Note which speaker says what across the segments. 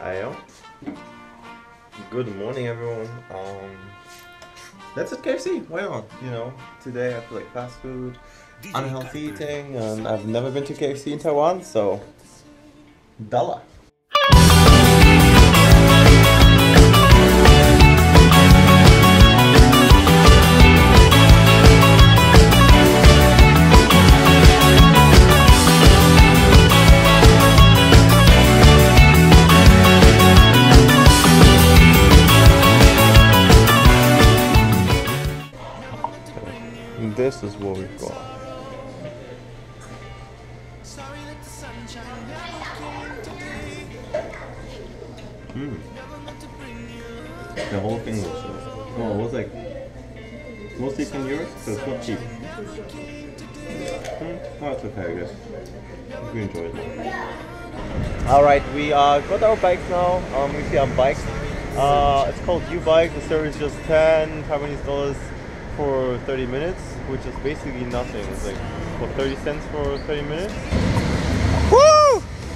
Speaker 1: Ayo. Good morning, everyone. That's at KFC. Why not? You know, today I feel like fast food, unhealthy eating, and I've never been to KFC in Taiwan, so dollar. This is what we've got. The whole thing was well, it was like mostly 10 euros, so it's not cheap. Oh, it's okay, I guess. We enjoyed it. Alright, we got our bikes now. We see our bikes. It's called U-Bike. The service is just 10 Taiwanese dollars for 30 minutes, which is basically nothing. It's like, what, 30 cents for 30 minutes? Woo!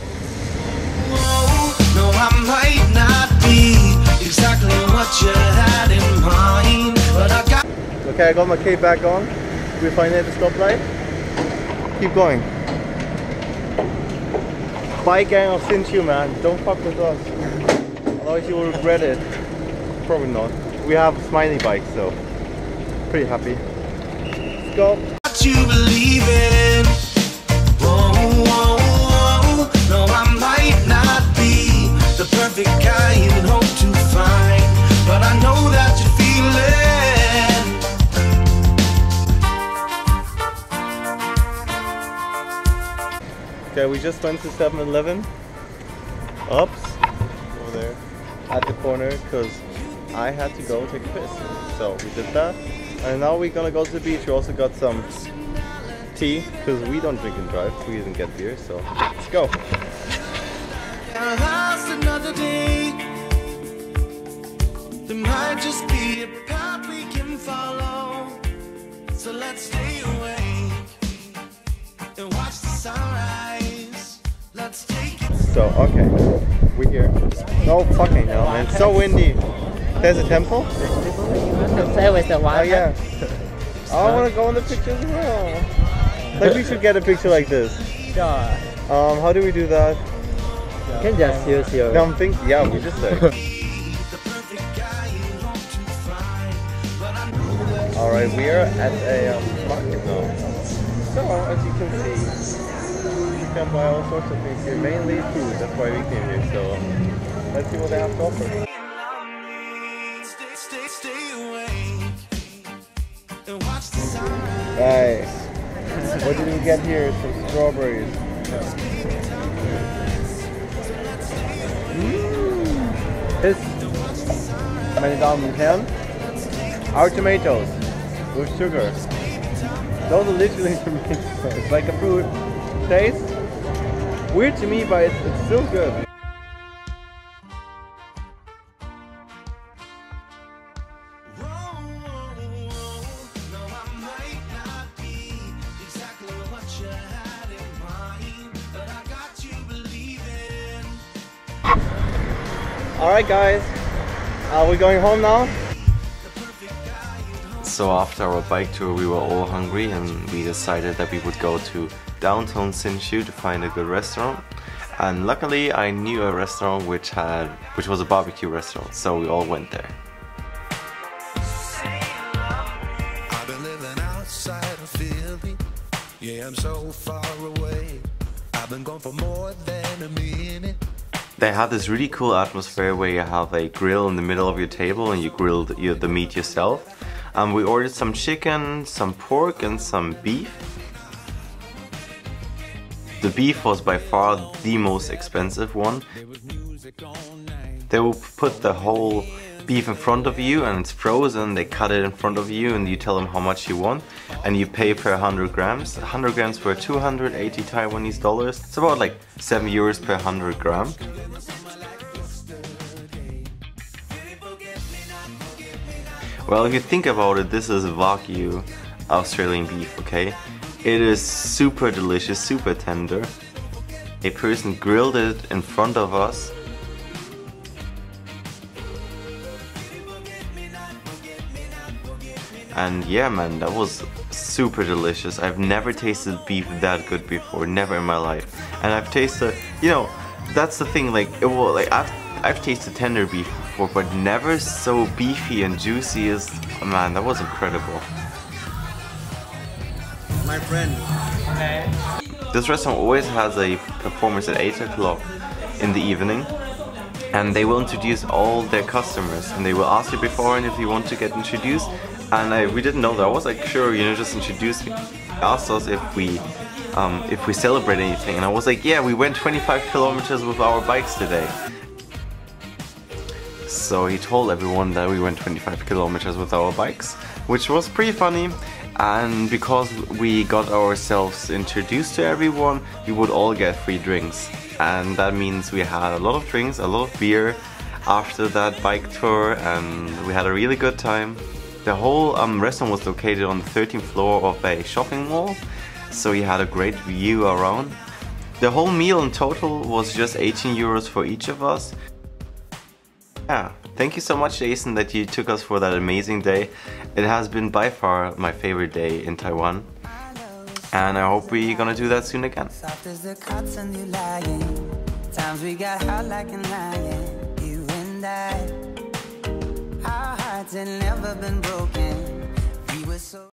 Speaker 1: No, I might not be exactly what you had in mind, but I got... Okay, I got my cape back on. We finally at the stoplight. Keep going. Bike gang of Hsinchu, man. Don't fuck with us. Otherwise you will regret it. Probably not. We have smiley bikes, so pretty happy. Let's go. What you believe in? Whoa, whoa, whoa. No, I might not be the perfect guy you'd hope to find, but I know that you feel it. Okay, we just went to 7-Eleven. Oops, over there at the corner because I had to go take a piss. So we did that. And now we're gonna go to the beach. We also got some tea, because we don't drink and drive. We didn't get beer, so let's go. Another day. There might just be a path we can follow. So let's stay awake and watch the sunrise. Let's take it. So, okay, we're here. No fucking hell, man. It's so windy. There's a temple?
Speaker 2: To play with the water.
Speaker 1: Oh yeah. I want to go in the picture as well. Like we should get a picture like this.
Speaker 2: Sure.
Speaker 1: How do we do that?
Speaker 2: You can just use your...
Speaker 1: No, I'm thinking, yeah, we just say. Alright, we are at a market now. So, as you can see, you can buy all sorts of things here, mainly food. That's why we came here. So, let's see what they have to offer. Nice. What did we get here? Some strawberries. This, meine Damen und Herren, our tomatoes with sugar. Those are literally tomatoes. It's like a fruit taste. Weird to me, but it's still good. Alright guys, are we going home now? So after our bike tour we were all hungry and we decided that we would go to downtown Hsinchu to find a good restaurant. And luckily I knew a restaurant which was a barbecue restaurant, so we all went there. I've been living outside of Philly. Yeah, I'm so far away. I've been gone for more than a minute. They had this really cool atmosphere where you have a grill in the middle of your table and you grill the meat yourself. We ordered some chicken, some pork and some beef. The beef was by far the most expensive one. They will put the whole beef in front of you and it's frozen. They cut it in front of you and you tell them how much you want and you pay per 100 grams. 100 grams were 280 Taiwanese dollars. It's about like 7 euros per 100 gram. Well, if you think about it, this is Wagyu Australian beef, okay? It is super delicious, super tender. A person grilled it in front of us And yeah, man, that was super delicious. I've never tasted beef that good before, never in my life. And I've tasted, you know, that's the thing, like, I've tasted tender beef before, but never so beefy and juicy as, man, that was incredible.
Speaker 2: My friend. Okay.
Speaker 1: This restaurant always has a performance at 8 o'clock in the evening, and they will introduce all their customers, and they will ask you beforehand if you want to get introduced. And we didn't know that. I was like, sure, you know, just introduce me. They asked us if we celebrate anything, and I was like, yeah, we went 25 kilometers with our bikes today. So he told everyone that we went 25 kilometers with our bikes, which was pretty funny. And because we got ourselves introduced to everyone, we would all get free drinks. And that means we had a lot of drinks, a lot of beer after that bike tour, and we had a really good time. The whole restaurant was located on the 13th floor of a shopping mall, so you had a great view around. The whole meal in total was just 18 euros for each of us. Yeah, thank you so much, Jason, that you took us for that amazing day. It has been by far my favorite day in Taiwan, and I hope we're gonna do that soon again. Times we got hot like a lion, you and I. Our hearts had never been broken. We were so